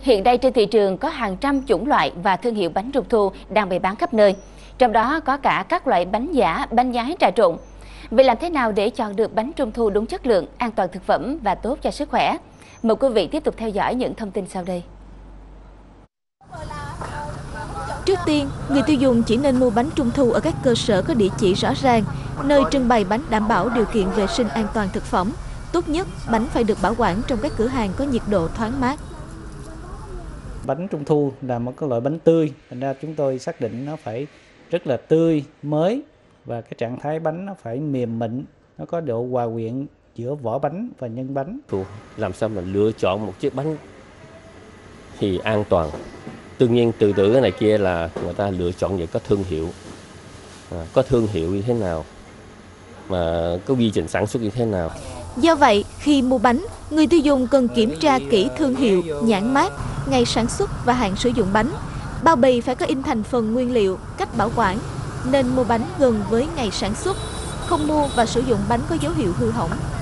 hiện nay trên thị trường có hàng trăm chủng loại và thương hiệu bánh trung thu đang bày bán khắp nơi. Trong đó có cả các loại bánh giả, bánh nhái trà trộn. Vậy làm thế nào để chọn được bánh trung thu đúng chất lượng, an toàn thực phẩm và tốt cho sức khỏe? Mời quý vị tiếp tục theo dõi những thông tin sau đây. Trước tiên, người tiêu dùng chỉ nên mua bánh trung thu ở các cơ sở có địa chỉ rõ ràng, nơi trưng bày bánh đảm bảo điều kiện vệ sinh an toàn thực phẩm. Tốt nhất, bánh phải được bảo quản trong các cửa hàng có nhiệt độ thoáng mát. Bánh trung thu là một cái loại bánh tươi, thành ra chúng tôi xác định nó phải rất là tươi, mới và cái trạng thái bánh nó phải mềm mịn, nó có độ hòa quyện giữa vỏ bánh và nhân bánh. Làm sao mà lựa chọn một chiếc bánh thì an toàn. Tuy nhiên từ cái này kia là người ta lựa chọn về có thương hiệu, như thế nào, mà có quy trình sản xuất như thế nào. Do vậy, khi mua bánh, người tiêu dùng cần kiểm tra kỹ thương hiệu, nhãn mác, ngày sản xuất và hạn sử dụng bánh. Bao bì phải có in thành phần nguyên liệu, cách bảo quản. Nên mua bánh gần với ngày sản xuất, không mua và sử dụng bánh có dấu hiệu hư hỏng.